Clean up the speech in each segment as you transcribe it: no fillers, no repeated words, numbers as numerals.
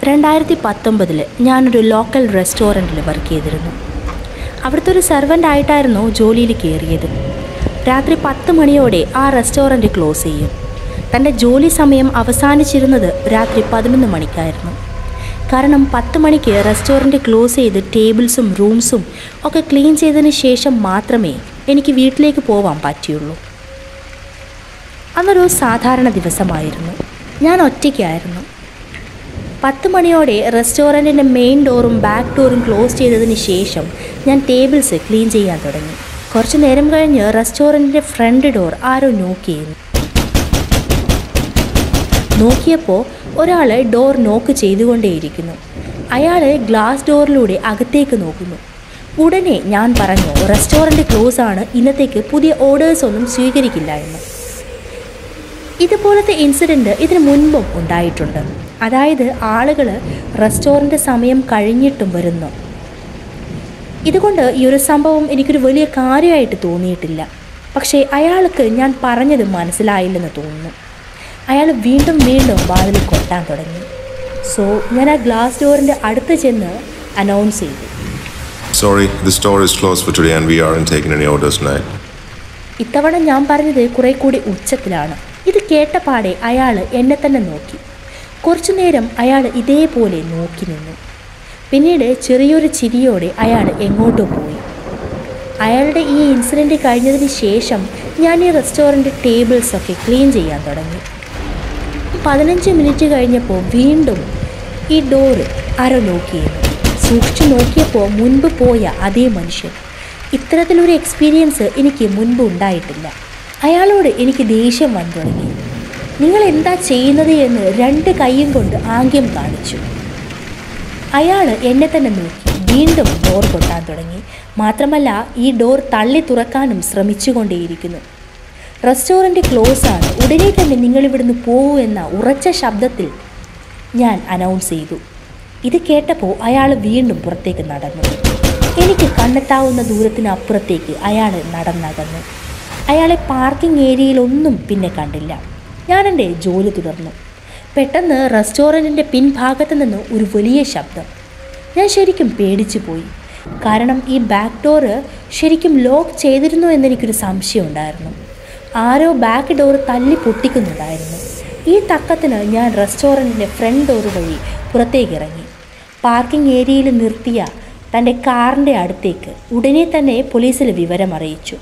2019 ഞാനൊരു ലോക്കൽ റെസ്റ്റോറൻറ്റിൽ വർക്ക് ചെയ്തിരുന്നു. അവിടുത്തെ ഒരു സെർവൻ്റ് ആയിട്ടായിരുന്നു ജോലിയിൽ കയറിയത്. രാത്രി 10 മണിയോടെ ആ റെസ്റ്റോറൻറ്റ് ക്ലോസ് ചെയ്യും. തൻ്റെ ജോലി സമയം അവസാനിച്ചിരുന്നത് രാത്രി 11 മണിക്കായിരുന്നു. കാരണം 10 മണിക്ക് റെസ്റ്റോറൻറ്റ് ക്ലോസ് ചെയ്ത് ടേബിൾസും റൂംസും ഒക്കെ ക്ലീൻ ചെയ്തതിന് ശേഷം മാത്രമേ എനിക്ക് വീട്ടിലേക്ക് പോകാൻ പറ്റിയുള്ളൂ. അന്നൊരു സാധാരണ ദിവസമായിരുന്നു. ഞാൻ ഒറ്റയ്ക്കായിരുന്നു. 10 മണിയോടെ റെസ്റ്റോറൻറ്റിൻ്റെ മെയിൻ ഡോറും ബാക്ക് ഡോറും ക്ലോസ് ചെയ്തതിന് ശേഷം ഞാൻ ടേബിൾസ് ക്ലീൻ ചെയ്യാൻ തുടങ്ങി. കുറച്ച് നേരം കഴിഞ്ഞ് റെസ്റ്റോറൻറ്റിൻ്റെ ഫ്രണ്ട് ഡോർ ആരോ നോക്ക് ചെയ്യുന്നു. നോക്കിയപ്പോൾ ഒരാൾ ഡോർ നോക്ക് ചെയ്തുകൊണ്ടേയിരിക്കുന്നു. അയാൾ ഗ്ലാസ് ഡോറിലൂടെ അകത്തേക്ക് നോക്കുന്നു. ഉടനെ ഞാൻ പറഞ്ഞു, റെസ്റ്റോറൻറ്റ് ക്ലോസ് ആണ്, ഇന്നത്തേക്ക് പുതിയ ഓർഡേഴ്സ് ഒന്നും സ്വീകരിക്കില്ല എന്ന്. ഇതുപോലത്തെ ഇൻസിഡൻറ്റ് ഇതിന് മുൻപും ഉണ്ടായിട്ടുണ്ട്. അതായത് ആളുകൾ റെസ്റ്റോറൻറ്റ് സമയം കഴിഞ്ഞിട്ടും വരുന്നു. ഇതുകൊണ്ട് ഈ ഒരു സംഭവം എനിക്കൊരു വലിയ കാര്യമായിട്ട് തോന്നിയിട്ടില്ല. പക്ഷേ അയാൾക്ക് ഞാൻ പറഞ്ഞത് മനസ്സിലായില്ലെന്ന് തോന്നുന്നു. അയാൾ വീണ്ടും വാതിൽ കൊട്ടാൻ തുടങ്ങി. സോ ഞാൻ ആ ഗ്ലാസ് ഡോറിൻ്റെ അടുത്ത് ചെന്ന് അനൗൺസ് ചെയ്തു, Sorry, the store is closed for today and we aren't taking any orders tonight. ഇത്തവണ ഞാൻ പറഞ്ഞത് കുറെ കൂടി ഉച്ചത്തിലാണ്. ഇത് കേട്ട പാടെ അയാൾ എന്നെ തന്നെ നോക്കി. കുറച്ചു നേരം അയാൾ ഇതേപോലെ നോക്കി നിന്നു. പിന്നീട് ചെറിയൊരു ചിരിയോടെ അയാൾ എങ്ങോട്ടോ പോയി. അയാളുടെ ഈ ഇൻസിഡൻറ്റ് കഴിഞ്ഞതിന് ശേഷം ഞാൻ ഈ റെസ്റ്റോറൻറ്റ് ടേബിൾസൊക്കെ ക്ലീൻ ചെയ്യാൻ തുടങ്ങി. 15 മിനിറ്റ് കഴിഞ്ഞപ്പോൾ വീണ്ടും ഈ ഡോറ് ആരോ നോക്കി ചെയ്യുന്നു. സൂക്ഷിച്ചു നോക്കിയപ്പോൾ മുൻപ് പോയ അതേ മനുഷ്യൻ. ഇത്തരത്തിലൊരു എക്സ്പീരിയൻസ് എനിക്ക് മുൻപ് ഉണ്ടായിട്ടില്ല. അയാളോട് എനിക്ക് ദേഷ്യം വന്നു തുടങ്ങി. നിങ്ങൾ എന്താ ചെയ്യുന്നത് എന്ന് 2 കൈയും കൊണ്ട് ആംഗ്യം കാണിച്ചു. അയാൾ എന്നെ തന്നെ നോക്കി വീണ്ടും ഡോർ കൊട്ടാൻ തുടങ്ങി. മാത്രമല്ല ഈ ഡോർ തള്ളി തുറക്കാനും ശ്രമിച്ചുകൊണ്ടേയിരിക്കുന്നു. റെസ്റ്റോറൻറ്റ് ക്ലോസ് ആണ്, ഉടനെ തന്നെ നിങ്ങളിവിടുന്ന് പോകൂ എന്ന ഉറച്ച ശബ്ദത്തിൽ ഞാൻ അനൗൺസ് ചെയ്തു. ഇത് കേട്ടപ്പോൾ അയാൾ വീണ്ടും പുറത്തേക്ക് നടന്നു. എനിക്ക് കണ്ണെത്താവുന്ന ദൂരത്തിനപ്പുറത്തേക്ക് അയാൾ നടന്നകന്നു. അയാളെ പാർക്കിംഗ് ഏരിയയിലൊന്നും പിന്നെ കണ്ടില്ല. ഞാൻ എൻ്റെ ജോലി തുടർന്നു. പെട്ടെന്ന് റെസ്റ്റോറൻറ്റിൻ്റെ പിൻഭാഗത്ത് നിന്ന് ഒരു വലിയ ശബ്ദം. ഞാൻ ശരിക്കും പേടിച്ചു പോയി. കാരണം ഈ ബാക്ക് ഡോറ് ശരിക്കും ലോക്ക് ചെയ്തിരുന്നു എന്നെനിക്കൊരു സംശയം ഉണ്ടായിരുന്നു. ആരോ ബാക്ക് ഡോറ് തല്ലി പൊട്ടിക്കുന്നുണ്ടായിരുന്നു. ഈ തക്കത്തിന് ഞാൻ റെസ്റ്റോറൻറ്റിൻ്റെ ഫ്രണ്ട് ഡോറ് വഴി പുറത്തേക്ക് ഇറങ്ങി. പാർക്കിംഗ് ഏരിയയിൽ നിർത്തിയ തൻ്റെ കാറിൻ്റെ അടുത്തേക്ക് ഉടനെ തന്നെ പോലീസിൽ വിവരം അറിയിച്ചു.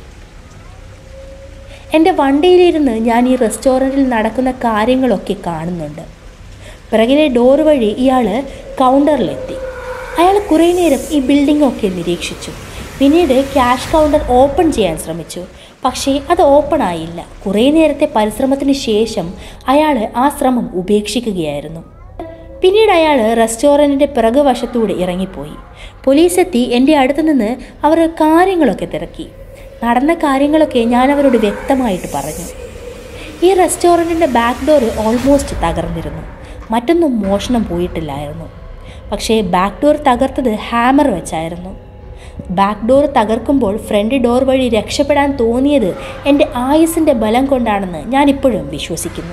എൻ്റെ വണ്ടിയിലിരുന്ന് ഞാൻ ഈ റെസ്റ്റോറൻറ്റിൽ നടക്കുന്ന കാര്യങ്ങളൊക്കെ കാണുന്നുണ്ട്. പിറകിലെ ഡോർ വഴി ഇയാൾ കൗണ്ടറിലെത്തി. അയാൾ കുറേ നേരം ഈ ബിൽഡിങ്ങൊക്കെ നിരീക്ഷിച്ചു. പിന്നീട് ക്യാഷ് കൗണ്ടർ ഓപ്പൺ ചെയ്യാൻ ശ്രമിച്ചു. പക്ഷേ അത് ഓപ്പൺ ആയില്ല. കുറേ നേരത്തെ പരിശ്രമത്തിന് ശേഷം അയാൾ ആ ശ്രമം ഉപേക്ഷിക്കുകയായിരുന്നു. പിന്നീട് അയാൾ റെസ്റ്റോറൻറ്റിൻ്റെ പിറകുവശത്തൂടെ ഇറങ്ങിപ്പോയി. പോലീസ് എത്തി എൻ്റെ അടുത്ത് നിന്ന് അവർ കാര്യങ്ങളൊക്കെ തിരക്കി. നടന്ന കാര്യങ്ങളൊക്കെ ഞാൻ അവരോട് വ്യക്തമായിട്ട് പറഞ്ഞു. ഈ റെസ്റ്റോറൻറ്റിൻ്റെ ബാക്ക് ഡോർ ഓൾമോസ്റ്റ് തകർന്നിരുന്നു. മറ്റൊന്നും മോഷണം പോയിട്ടില്ലായിരുന്നു. പക്ഷേ ബാക്ക് ഡോർ തകർത്തത് ഹാമർ വെച്ചായിരുന്നു. ബാക്ക് ഡോർ തകർക്കുമ്പോൾ ഫ്രണ്ട് ഡോർ വഴി രക്ഷപ്പെടാൻ തോന്നിയത് എൻ്റെ ആയുസ്സിൻ്റെ ബലം കൊണ്ടാണെന്ന് ഞാനിപ്പോഴും വിശ്വസിക്കുന്നു.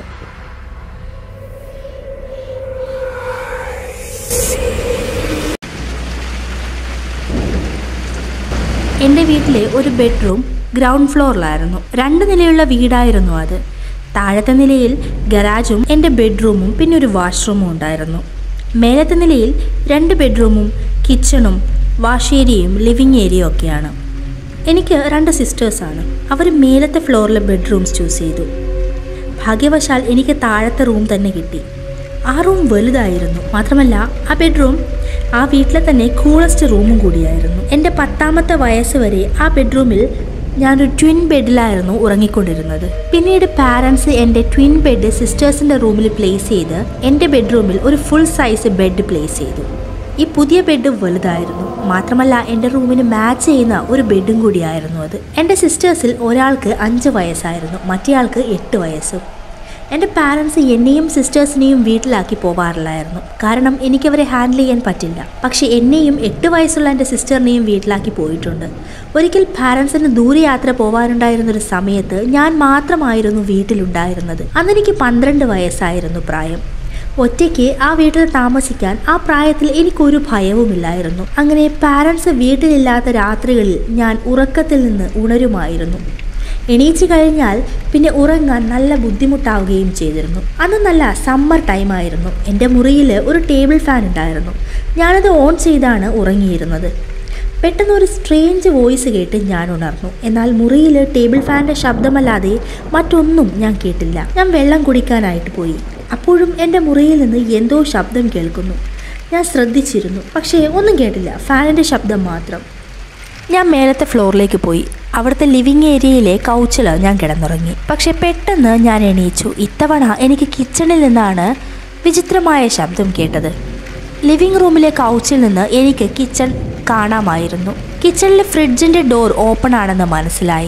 എൻ്റെ വീട്ടിലെ ഒരു ബെഡ്റൂം ഗ്രൗണ്ട് ഫ്ലോറിലായിരുന്നു. 2 നിലയുള്ള വീടായിരുന്നു അത്. താഴത്തെ നിലയിൽ ഗരാജും എൻ്റെ ബെഡ്റൂമും പിന്നെ ഒരു വാഷ്റൂമും ഉണ്ടായിരുന്നു. മേലത്തെ നിലയിൽ 2 ബെഡ്റൂമും കിച്ചണും വാഷ് ഏരിയയും ലിവിങ് ഏരിയയും ഒക്കെയാണ്. എനിക്ക് 2 സിസ്റ്റേഴ്സാണ്. അവർ മേലത്തെ ഫ്ലോറിലെ ബെഡ്റൂംസ് ചൂസ് ചെയ്തു. ഭാഗ്യവശാൽ എനിക്ക് താഴത്തെ റൂം തന്നെ കിട്ടി. ആ റൂം വലുതായിരുന്നു. മാത്രമല്ല ആ ബെഡ്റൂം ആ വീട്ടിലെ തന്നെ കൂളസ്റ്റ് റൂമും കൂടിയായിരുന്നു. എൻ്റെ 10ാമത്തെ വയസ്സ് വരെ ആ ബെഡ്റൂമിൽ ഞാനൊരു ട്വിൻ ബെഡിലായിരുന്നു ഉറങ്ങിക്കൊണ്ടിരുന്നത്. പിന്നീട് പാരൻസ് എൻ്റെ ട്വിൻ ബെഡ് സിസ്റ്റേഴ്സിൻ്റെ റൂമിൽ പ്ലേസ് ചെയ്ത് എൻ്റെ ബെഡ്റൂമിൽ ഒരു ഫുൾ സൈസ് ബെഡ് പ്ലേസ് ചെയ്തു. ഈ പുതിയ ബെഡ് വലുതായിരുന്നു. മാത്രമല്ല എൻ്റെ റൂമിന് മാച്ച് ചെയ്യുന്ന ഒരു ബെഡും കൂടിയായിരുന്നു അത്. എൻ്റെ സിസ്റ്റേഴ്സിൽ ഒരാൾക്ക് 5 വയസ്സായിരുന്നു, മറ്റേയാൾക്ക് 8 വയസ്സും. എൻ്റെ പാരൻസ് എന്നെയും സിസ്റ്റേഴ്സിനെയും വീട്ടിലാക്കി പോവാറില്ലായിരുന്നു. കാരണം എനിക്കവരെ ഹാൻഡിൽ ചെയ്യാൻ പറ്റില്ല. പക്ഷേ എന്നെയും 8 വയസ്സുള്ള എൻ്റെ സിസ്റ്ററിനെയും വീട്ടിലാക്കി പോയിട്ടുണ്ട്. ഒരിക്കൽ പാരൻസിന് ദൂരയാത്ര പോകാനുണ്ടായിരുന്നൊരു സമയത്ത് ഞാൻ മാത്രമായിരുന്നു വീട്ടിലുണ്ടായിരുന്നത്. അന്നെനിക്ക് 12 വയസ്സായിരുന്നു പ്രായം. ഒറ്റയ്ക്ക് ആ വീട്ടിൽ താമസിക്കാൻ ആ പ്രായത്തിൽ എനിക്കൊരു ഭയവുമില്ലായിരുന്നു. അങ്ങനെ പാരൻസ് വീട്ടിലില്ലാത്ത രാത്രികളിൽ ഞാൻ ഉറക്കത്തിൽ നിന്ന് ഉണരുമായിരുന്നു. എണീച്ച് കഴിഞ്ഞാൽ പിന്നെ ഉറങ്ങാൻ നല്ല ബുദ്ധിമുട്ടാവുകയും ചെയ്തിരുന്നു. അന്ന് നല്ല സമ്മർ ടൈമായിരുന്നു. എൻ്റെ മുറിയിൽ ഒരു ടേബിൾ ഫാൻ ഉണ്ടായിരുന്നു. ഞാനത് ഓൺ ചെയ്താണ് ഉറങ്ങിയിരുന്നത്. പെട്ടെന്ന് ഒരു സ്ട്രേഞ്ച് വോയിസ് കേട്ട് ഞാൻ ഉണർന്നു. എന്നാൽ മുറിയിൽ ടേബിൾ ഫാനിൻ്റെ ശബ്ദമല്ലാതെ മറ്റൊന്നും ഞാൻ കേട്ടില്ല. ഞാൻ വെള്ളം കുടിക്കാനായിട്ട് പോയി. അപ്പോഴും എൻ്റെ മുറിയിൽ നിന്ന് എന്തോ ശബ്ദം കേൾക്കുന്നു. ഞാൻ ശ്രദ്ധിച്ചിരുന്നു, പക്ഷേ ഒന്നും കേട്ടില്ല. ഫാനിൻ്റെ ശബ്ദം മാത്രം. ഞാൻ മേലത്തെ ഫ്ലോറിലേക്ക് പോയി. അവിടുത്തെ ലിവിങ് ഏരിയയിലെ കൗച്ചിൽ ഞാൻ കിടന്നുറങ്ങി. പക്ഷെ പെട്ടെന്ന് ഞാൻ എണീച്ചു. ഇത്തവണ എനിക്ക് കിച്ചണിൽ നിന്നാണ് വിചിത്രമായ ശബ്ദം കേട്ടത്. ലിവിങ് റൂമിലെ കൗച്ചിൽ നിന്ന് എനിക്ക് കിച്ചൺ കാണാമായിരുന്നു. കിച്ചണിലെ ഫ്രിഡ്ജിൻ്റെ ഡോർ ഓപ്പൺ ആണെന്ന് മനസ്സിലായി.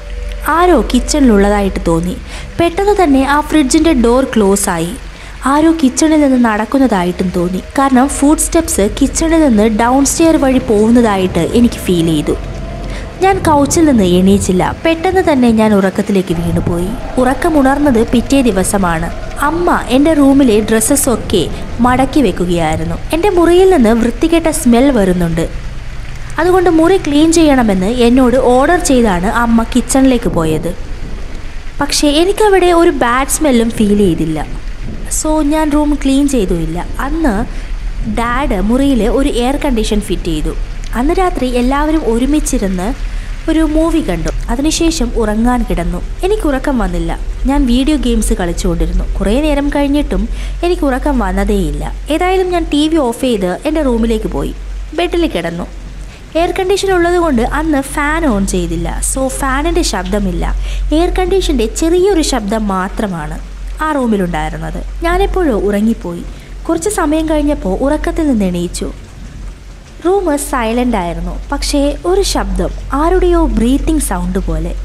ആരോ കിച്ചണിലുള്ളതായിട്ട് തോന്നി. പെട്ടെന്ന് തന്നെ ആ ഫ്രിഡ്ജിൻ്റെ ഡോർ ക്ലോസ് ആയി. ആരോ കിച്ചണിൽ നിന്ന് നടക്കുന്നതായിട്ടും തോന്നി. കാരണം ഫുഡ് സ്റ്റെപ്സ് കിച്ചണിൽ നിന്ന് ഡൗൺ സ്റ്റെയർ വഴി പോകുന്നതായിട്ട് എനിക്ക് ഫീൽ ചെയ്തു. ഞാൻ കൗച്ചിൽ നിന്ന് എണീച്ചില്ല. പെട്ടെന്ന് തന്നെ ഞാൻ ഉറക്കത്തിലേക്ക് വീണുപോയി. ഉറക്കമുണർന്നത് പിറ്റേ ദിവസമാണ്. അമ്മ എൻ്റെ റൂമിലെ ഡ്രസ്സസൊക്കെ മടക്കി വെക്കുകയായിരുന്നു. എൻ്റെ മുറിയിൽ നിന്ന് വൃത്തികെട്ട സ്മെൽ വരുന്നുണ്ട്. അതുകൊണ്ട് മുറി ക്ലീൻ ചെയ്യണമെന്ന് എന്നോട് ഓർഡർ ചെയ്താണ് അമ്മ കിച്ചണിലേക്ക് പോയത്. പക്ഷേ എനിക്കവിടെ ഒരു ബാഡ് സ്മെല്ലും ഫീൽ ചെയ്തില്ല. സോ ഞാൻ റൂം ക്ലീൻ ചെയ്തുമില്ല. അന്ന് ഡാഡ് മുറിയിൽ ഒരു എയർ കണ്ടീഷൻ ഫിറ്റ് ചെയ്തു. അന്ന് രാത്രി എല്ലാവരും ഒരുമിച്ചിരുന്ന് ഒരു മൂവി കണ്ടു. അതിനുശേഷം ഉറങ്ങാൻ കിടന്നു. എനിക്ക് ഉറക്കം വന്നില്ല. ഞാൻ വീഡിയോ ഗെയിംസ് കളിച്ചുകൊണ്ടിരുന്നു. കുറേ നേരം കഴിഞ്ഞിട്ടും എനിക്ക് ഉറക്കം വന്നതേയില്ല. ഏതായാലും ഞാൻ TV ഓഫ് ചെയ്ത് എൻ്റെ റൂമിലേക്ക് പോയി. ബെഡിൽ കിടന്നു. എയർ കണ്ടീഷൻ ഉള്ളതുകൊണ്ട് അന്ന് ഫാൻ ഓൺ ചെയ്തില്ല. സോ ഫാനിൻ്റെ ശബ്ദമില്ല. എയർ കണ്ടീഷൻ്റെ ചെറിയൊരു ശബ്ദം മാത്രമാണ് ആ റൂമിലുണ്ടായിരുന്നത്. ഞാനെപ്പോഴോ ഉറങ്ങിപ്പോയി. കുറച്ച് സമയം കഴിഞ്ഞപ്പോൾ ഉറക്കത്തിൽ നിന്ന് എണീച്ചു. റൂം സൈലൻ്റ് ആയിരുന്നു. പക്ഷേ ഒരു ശബ്ദം, ആരുടെയോ ബ്രീത്തിങ് സൗണ്ട് പോലെ.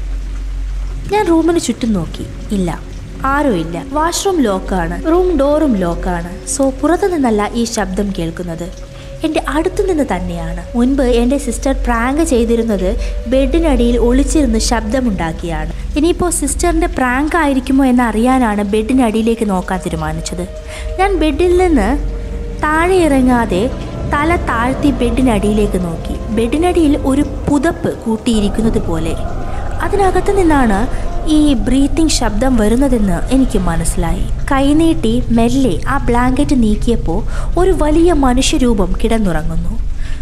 ഞാൻ റൂമിന് ചുറ്റും നോക്കി. ഇല്ല, ആരും ഇല്ല. വാഷ്റൂം ലോക്കാണ്. റൂം ഡോറും ലോക്കാണ്. സോ പുറത്തു നിന്നല്ല ഈ ശബ്ദം കേൾക്കുന്നത്, എൻ്റെ അടുത്തു നിന്ന് തന്നെയാണ്. മുൻപ് എൻ്റെ സിസ്റ്റർ പ്രാങ്ക് ചെയ്തിരുന്നത് ബെഡിനടിയിൽ ഒളിച്ചിരുന്ന് ശബ്ദമുണ്ടാക്കിയാണ്. ഇനിയിപ്പോൾ സിസ്റ്ററിൻ്റെ പ്രാങ്ക് ആയിരിക്കുമോ എന്നറിയാനാണ് ബെഡിനടിയിലേക്ക് നോക്കാൻ തീരുമാനിച്ചത്. ഞാൻ ബെഡിൽ നിന്ന് താഴെ ഇറങ്ങാതെ തല താഴ്ത്തി ബെഡിനടിയിലേക്ക് നോക്കി. ബെഡിനടിയിൽ ഒരു പുതപ്പ് കൂട്ടിയിരിക്കുന്നത് പോലെ. അതിനകത്ത് നിന്നാണ് ഈ ബ്രീത്തിങ് ശബ്ദം വരുന്നതെന്ന് എനിക്ക് മനസ്സിലായി. കൈനീട്ടി മെല്ലെ ആ ബ്ലാങ്കറ്റ് നീക്കിയപ്പോൾ ഒരു വലിയ മനുഷ്യരൂപം കിടന്നുറങ്ങുന്നു.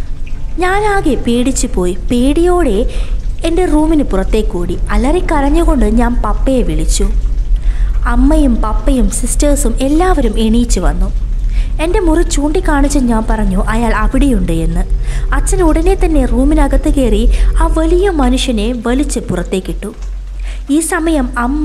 ഞാനാകെ പേടിച്ചു പോയി. പേടിയോടെ എൻ്റെ റൂമിന് പുറത്തേക്കോടി. അലറിക്കരഞ്ഞുകൊണ്ട് ഞാൻ പപ്പയെ വിളിച്ചു. അമ്മയും പപ്പയും സിസ്റ്റേഴ്സും എല്ലാവരും എണീച്ചു വന്നു. എൻ്റെ മുറി ചൂണ്ടിക്കാണിച്ച് ഞാൻ പറഞ്ഞു അയാൾ അവിടെയുണ്ട് എന്ന്. അച്ഛൻ ഉടനെ തന്നെ റൂമിനകത്ത് കയറി ആ വലിയ മനുഷ്യനെ വലിച്ച് പുറത്തേക്കിട്ടു. ഈ സമയം അമ്മ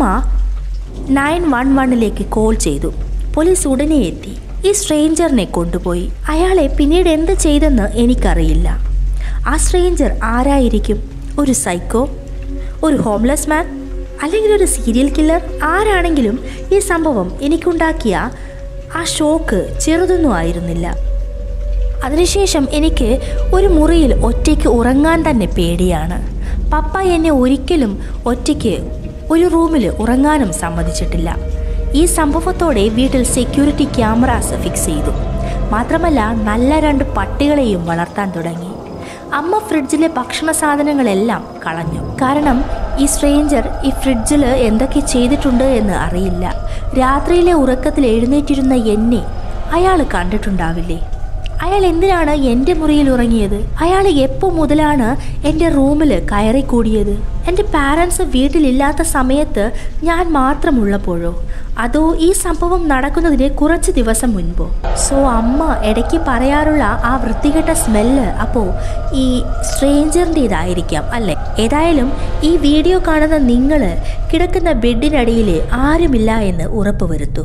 911 കോൾ ചെയ്തു. പോലീസ് ഉടനെ എത്തി. ഈ സ്ട്രേഞ്ചറിനെ കൊണ്ടുപോയി. അയാളെ പിന്നീട് എന്ത് ചെയ്തെന്ന് എനിക്കറിയില്ല. ആ സ്ട്രേഞ്ചർ ആരായിരിക്കും? ഒരു സൈക്കോ, ഒരു ഹോംലെസ് മാൻ, അല്ലെങ്കിൽ ഒരു സീരിയൽ കില്ലർ? ആരാണെങ്കിലും ഈ സംഭവം എനിക്കുണ്ടാക്കിയ ആ ഷോക്ക് ചെറുതൊന്നും ആയിരുന്നില്ല. അതിനുശേഷം എനിക്ക് ഒരു മുറിയിൽ ഒറ്റയ്ക്ക് ഉറങ്ങാൻ തന്നെ പേടിയാണ്. പപ്പ എന്നെ ഒരിക്കലും ഒറ്റയ്ക്ക് ഒരു റൂമിൽ ഉറങ്ങാനും സമ്മതിച്ചിട്ടില്ല. ഈ സംഭവത്തോടെ വീട്ടിൽ സെക്യൂരിറ്റി ക്യാമറാസ് ഫിക്സ് ചെയ്തു. മാത്രമല്ല നല്ല 2 പട്ടികളെയും വളർത്താൻ തുടങ്ങി. അമ്മ ഫ്രിഡ്ജിലെ ഭക്ഷണ സാധനങ്ങളെല്ലാം കളഞ്ഞു. കാരണം ഈ സ്ട്രേഞ്ചർ ഈ ഫ്രിഡ്ജിൽ എന്തൊക്കെ ചെയ്തിട്ടുണ്ട് എന്ന് അറിയില്ല. രാത്രിയിലെ ഉറക്കത്തിൽ എഴുന്നേറ്റിരുന്ന എന്നെ അയാൾ കണ്ടിട്ടുണ്ടാവില്ലേ? അയാൾ എന്തിനാണ് എൻ്റെ മുറിയിൽ ഉറങ്ങിയത്? അയാൾ എപ്പോൾ മുതലാണ് എൻ്റെ റൂമിൽ കയറിക്കൂടിയത്? എൻ്റെ പാരൻസ് വീട്ടിലില്ലാത്ത സമയത്ത് ഞാൻ മാത്രമുള്ളപ്പോഴോ, അതോ ഈ സംഭവം നടക്കുന്നതിന് കുറച്ച് ദിവസം മുൻപോ? സോ അമ്മ ഇടയ്ക്ക് പറയാറുള്ള ആ വൃത്തികെട്ട സ്മെല്ല് അപ്പോൾ ഈ സ്ട്രേഞ്ചറിൻ്റേതായിരിക്കാം അല്ലേ? ഏതായാലും ഈ വീഡിയോ കാണുന്ന നിങ്ങൾ കിടക്കുന്ന ബെഡിനടിയിൽ ആരുമില്ല എന്ന് ഉറപ്പുവരുത്തൂ.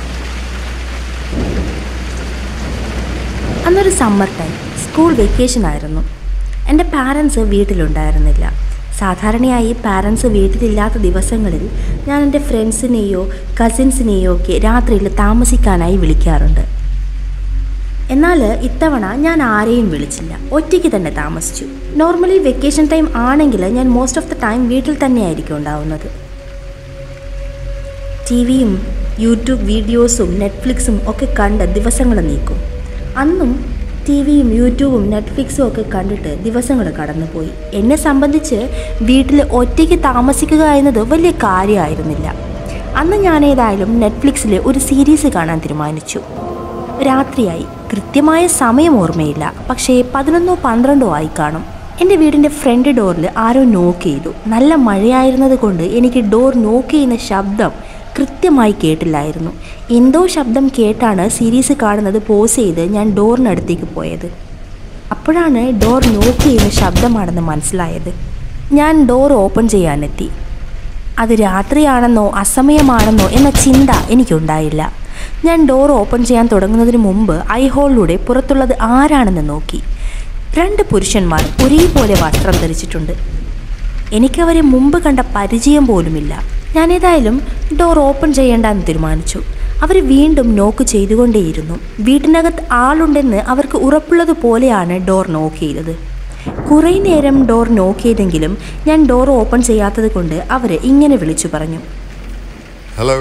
അന്നൊരു സമ്മർ ടൈം, സ്കൂൾ വെക്കേഷൻ ആയിരുന്നു. എൻ്റെ പാരൻസ് വീട്ടിലുണ്ടായിരുന്നില്ല. സാധാരണയായി പാരൻസ് വീട്ടിലില്ലാത്ത ദിവസങ്ങളിൽ ഞാൻ എൻ്റെ ഫ്രണ്ട്സിനെയോ കസിൻസിനെയോ ഒക്കെ രാത്രിയിൽ താമസിക്കാനായി വിളിക്കാറുണ്ട്. എന്നാൽ ഇത്തവണ ഞാൻ ആരെയും വിളിച്ചില്ല, ഒറ്റയ്ക്ക് തന്നെ താമസിച്ചു. നോർമലി വെക്കേഷൻ ടൈം ആണെങ്കിൽ ഞാൻ മോസ്റ്റ് ഓഫ് ദ ടൈം വീട്ടിൽ തന്നെയായിരിക്കും ഉണ്ടാവുന്നത്. ടിവിയും യൂട്യൂബ് വീഡിയോസും നെറ്റ്ഫ്ലിക്സും ഒക്കെ കണ്ട് ദിവസങ്ങൾ നീക്കും. അന്നും ടിവിയും യൂട്യൂബും നെറ്റ്ഫ്ലിക്സും ഒക്കെ കണ്ടിട്ട് ദിവസങ്ങൾ കടന്നുപോയി. എന്നെ സംബന്ധിച്ച് വീട്ടിൽ ഒറ്റയ്ക്ക് താമസിക്കുക എന്നത് വലിയ കാര്യമായിരുന്നില്ല. അന്ന് ഞാൻ ഏതായാലും നെറ്റ്ഫ്ലിക്സിൽ ഒരു സീരീസ് കാണാൻ തീരുമാനിച്ചു. രാത്രിയായി, കൃത്യമായ സമയം ഓർമ്മയില്ല, പക്ഷേ 11-12 ആയി കാണും. എൻ്റെ വീടിൻ്റെ ഫ്രണ്ട് ഡോറിൽ ആരോ നോക്ക് ചെയ്തു. നല്ല മഴയായിരുന്നത് കൊണ്ട് എനിക്ക് ഡോർ നോക്ക് ചെയ്യുന്ന ശബ്ദം കൃത്യമായി കേട്ടില്ലായിരുന്നു. എന്തോ ശബ്ദം കേട്ടാണ് സീരീസ് കാണുന്നത് പോസ് ചെയ്ത് ഞാൻ ഡോറിനടുത്തേക്ക് പോയത്. അപ്പോഴാണ് ഡോർ നോക്ക് ചെയ്യുന്ന ശബ്ദമാണെന്ന് മനസ്സിലായത്. ഞാൻ ഡോർ ഓപ്പൺ ചെയ്യാനെത്തി. അത് രാത്രിയാണെന്നോ അസമയമാണെന്നോ എന്ന ചിന്ത എനിക്കുണ്ടായില്ല. ഞാൻ ഡോർ ഓപ്പൺ ചെയ്യാൻ തുടങ്ങുന്നതിന് മുമ്പ് ഐഹോളിലൂടെ പുറത്തുള്ളത് ആരാണെന്ന് നോക്കി. 2 പുരുഷന്മാർ ഒരേപോലെ വസ്ത്രം ധരിച്ചിട്ടുണ്ട്. എനിക്കവരെ മുമ്പ് കണ്ട പരിചയം പോലുമില്ല. ഞാനേതായാലും ഡോർ ഓപ്പൺ ചെയ്യേണ്ടെന്ന് തീരുമാനിച്ചു. അവർ വീണ്ടും നോക്ക് ചെയ്തുകൊണ്ടേയിരുന്നു. വീട്ടിനകത്ത് ആളുണ്ടെന്ന് അവർക്ക് ഉറപ്പുള്ളതുപോലെയാണ് ഡോർ നോക്ക് ചെയ്തത്. കുറേ നേരം ഡോർ നോക്ക് ചെയ്തെങ്കിലും ഞാൻ ഡോർ ഓപ്പൺ ചെയ്യാത്തത് കൊണ്ട് അവർ ഇങ്ങനെ വിളിച്ചു പറഞ്ഞു, Hello.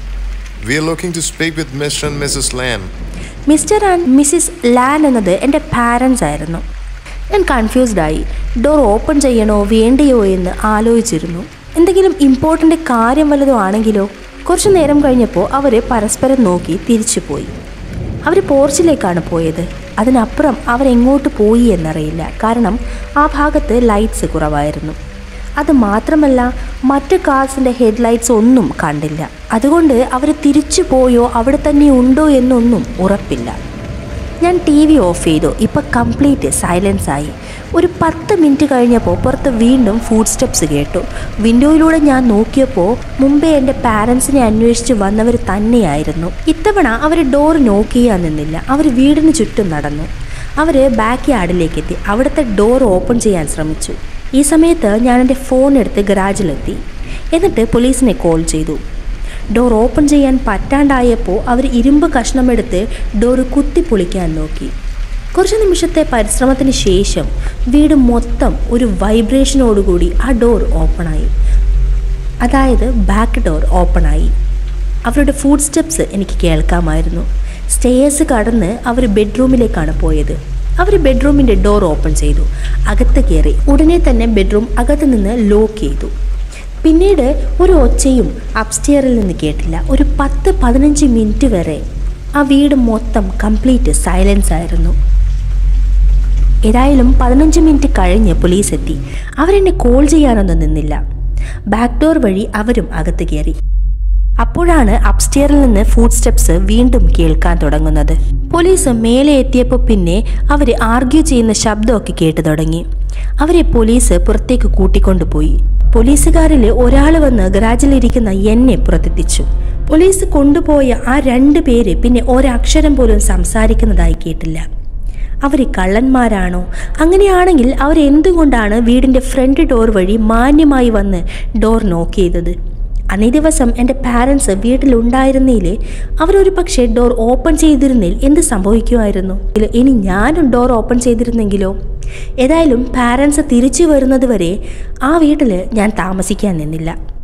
We are looking to speak with Mr. and Mrs. Lam. Mister and missus Lam എന്നത് എൻ്റെ പാരൻസ് ആയിരുന്നു. ഞാൻ കൺഫ്യൂസ്ഡായി. ഡോർ ഓപ്പൺ ചെയ്യണോ വേണ്ടയോ എന്ന് ആലോചിച്ചിരുന്നു. എന്തെങ്കിലും ഇമ്പോർട്ടൻ്റ് കാര്യം വല്ലതും ആണെങ്കിലോ? കുറച്ചു നേരം കഴിഞ്ഞപ്പോൾ അവർ പരസ്പരം നോക്കി തിരിച്ചു പോയി. അവർ പോർച്ചിലേക്കാണ് പോയത്. അതിനപ്പുറം അവരെങ്ങോട്ട് പോയി എന്നറിയില്ല. കാരണം ആ ഭാഗത്ത് ലൈറ്റ്സ് കുറവായിരുന്നു. അത് മാത്രമല്ല, മറ്റ് കാർസിൻ്റെ ഹെഡ്ലൈറ്റ്സ് ഒന്നും കണ്ടില്ല. അതുകൊണ്ട് അവർ തിരിച്ചു പോയോ അവിടെ തന്നെ ഉണ്ടോ എന്നൊന്നും ഉറപ്പില്ല. ഞാൻ TV ഓഫ് ചെയ്തു. ഇപ്പോൾ കംപ്ലീറ്റ് സൈലൻസ് ആയി. ഒരു 10 മിനിറ്റ് കഴിഞ്ഞപ്പോൾ പുറത്ത് വീണ്ടും ഫുഡ് സ്റ്റെപ്സ് കേട്ടു. വിൻഡോയിലൂടെ ഞാൻ നോക്കിയപ്പോൾ മുമ്പേ എൻ്റെ പാരൻസിനെ അന്വേഷിച്ച് വന്നവർ തന്നെയായിരുന്നു. ഇത്തവണ അവർ ഡോർ നോക്ക് ചെയ്യാൻ നിന്നില്ല. അവർ വീടിന് ചുറ്റും നടന്നു. അവർ ബാക്ക് യാർഡിലേക്ക് എത്തി. അവിടുത്തെ ഡോർ ഓപ്പൺ ചെയ്യാൻ ശ്രമിച്ചു. ഈ സമയത്ത് ഞാൻ എൻ്റെ ഫോൺ എടുത്ത് ഗരാജിലെത്തി. എന്നിട്ട് പോലീസിനെ കോൾ ചെയ്തു. ഡോർ ഓപ്പൺ ചെയ്യാൻ പറ്റാണ്ടായപ്പോൾ അവർ ഇരുമ്പ് കഷ്ണമെടുത്ത് ഡോർ കുത്തിപ്പൊളിക്കാൻ നോക്കി. കുറച്ച് നിമിഷത്തെ പരിശ്രമത്തിന് ശേഷം വീട് മൊത്തം ഒരു വൈബ്രേഷനോടുകൂടി ആ ഡോർ ഓപ്പണായി. അതായത് ബാക്ക് ഡോർ ഓപ്പണായി. അവരുടെ ഫുഡ് സ്റ്റെപ്സ് എനിക്ക് കേൾക്കാമായിരുന്നു. സ്റ്റെയേഴ്സ് കടന്ന് അവർ ബെഡ്റൂമിലേക്കാണ് പോയത്. അവർ ബെഡ്റൂമിൻ്റെ ഡോർ ഓപ്പൺ ചെയ്തു. അകത്ത് കയറി. ഉടനെ തന്നെ ബെഡ്റൂം അകത്ത് നിന്ന് ലോക്ക് ചെയ്തു. പിന്നീട് ഒരു ഒച്ചയും അപ്സ്റ്റെയറിൽ നിന്ന് കേട്ടില്ല. ഒരു 10-15 മിനിറ്റ് വരെ ആ വീട് മൊത്തം കംപ്ലീറ്റ് സൈലൻസ് ആയിരുന്നു. ഏതായാലും 15 മിനിറ്റ് കഴിഞ്ഞ് പോലീസ് എത്തി. അവരെന്നെ കോൾ ചെയ്യാനൊന്നും നിന്നില്ല. ബാക്ക് ഡോർ വഴി അവരും അകത്ത് കയറി. അപ്പോഴാണ് അപ്സ്റ്റെയറിൽ നിന്ന് ഫുഡ് സ്റ്റെപ്സ് വീണ്ടും കേൾക്കാൻ തുടങ്ങുന്നത്. പോലീസ് മേലെ എത്തിയപ്പോൾ പിന്നെ അവർ ആർഗ്യൂ ചെയ്യുന്ന ശബ്ദമൊക്കെ കേട്ടു തുടങ്ങി. അവരെ പോലീസ് പുറത്തേക്ക് കൂട്ടിക്കൊണ്ടുപോയി. പോലീസുകാരിൽ ഒരാൾ വന്ന് ഗരാജിലിരിക്കുന്ന എന്നെ പുറത്തെത്തിച്ചു. പോലീസ് കൊണ്ടുപോയ ആ 2 പേര് പിന്നെ ഒരക്ഷരം പോലും സംസാരിക്കുന്നതായി കേട്ടില്ല. അവർ കള്ളന്മാരാണോ? അങ്ങനെയാണെങ്കിൽ അവരെന്തുകൊണ്ടാണ് വീടിൻ്റെ ഫ്രണ്ട് ഡോർ വഴി മാന്യമായി വന്ന് ഡോർ നോക്ക് ചെയ്തത്? അന്നേ ദിവസം എൻ്റെ പാരൻസ് വീട്ടിലുണ്ടായിരുന്നില്ലേ, അവരൊരു പക്ഷേ ഡോർ ഓപ്പൺ ചെയ്തിരുന്നിൽ എന്ത് സംഭവിക്കുമായിരുന്നു? ഇനി ഞാനും ഡോർ ഓപ്പൺ ചെയ്തിരുന്നെങ്കിലോ? ഏതായാലും പാരൻസ് തിരിച്ചു വരുന്നത് വരെ ആ വീട്ടിൽ ഞാൻ താമസിക്കാൻ നിന്നില്ല.